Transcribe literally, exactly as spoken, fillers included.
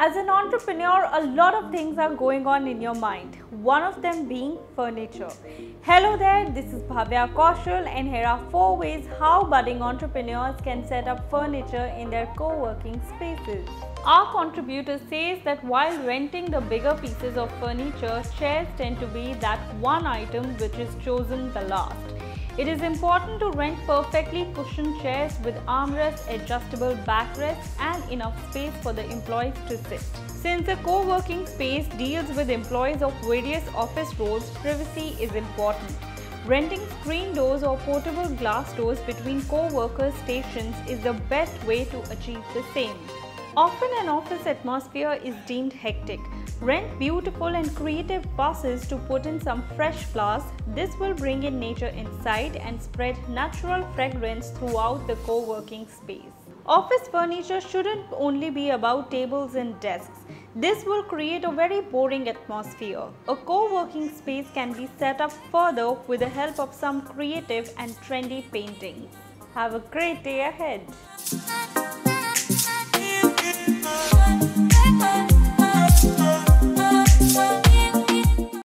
As an entrepreneur, a lot of things are going on in your mind, one of them being furniture. Hello there, this is Bhavya Kaushal and here are four ways how budding entrepreneurs can set up furniture in their co-working spaces. Our contributor says that while renting the bigger pieces of furniture, chairs tend to be that one item which is chosen the last. It is important to rent perfectly cushioned chairs with armrests, adjustable backrests and enough space for the employees to sit. Since a co-working space deals with employees of various office roles, privacy is important. Renting screen doors or portable glass doors between co-workers' stations is the best way to achieve the same. Often an office atmosphere is deemed hectic. Rent beautiful and creative vases to put in some fresh flowers. This will bring in nature inside and spread natural fragrance throughout the co-working space. Office furniture shouldn't only be about tables and desks. This will create a very boring atmosphere. A co-working space can be set up further with the help of some creative and trendy paintings. Have a great day ahead.